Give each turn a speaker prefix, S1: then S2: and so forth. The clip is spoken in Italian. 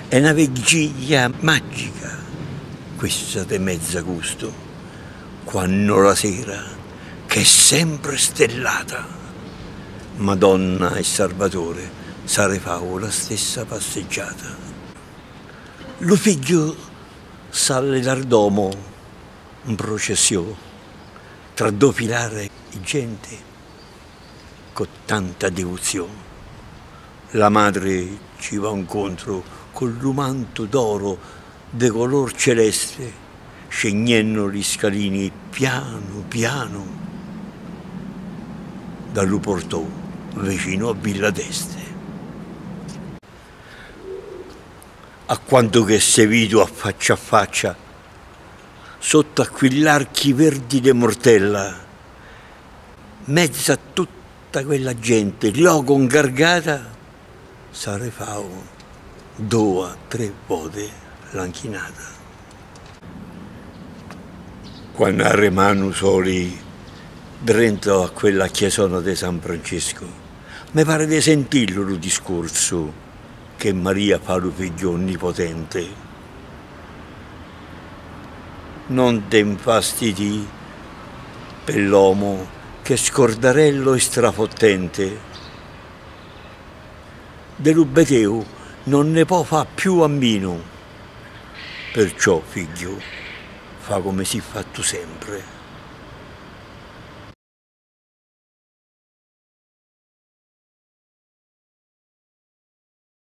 S1: È una vigilia magica, questa di Mezzagosto, quando la sera, che è sempre stellata, Madonna e Salvatore sarefano la stessa passeggiata. Lo figlio sale dal domo in processione, tra due filare di gente, con tanta devozione. La madre ci va incontro con l'umanto d'oro de color celeste, scegliendo gli scalini piano piano, dallo portò vicino a Villa d'Este. A quanto che se vedo a faccia, sotto a quell'archi verdi de Mortella, mezzo a tutta quella gente, logo ingargata, sarefao 2 o 3 volte l'anchinata. Quando arrivano soli dentro a quella chiesona di San Francesco, mi pare di sentirlo il discorso che Maria fa lo figlio onnipotente. Non te infastidi per l'uomo che scordarello e strafottente. Dell'ubbeteo non ne può fa più a meno. Perciò, figlio, fa come si fatto sempre.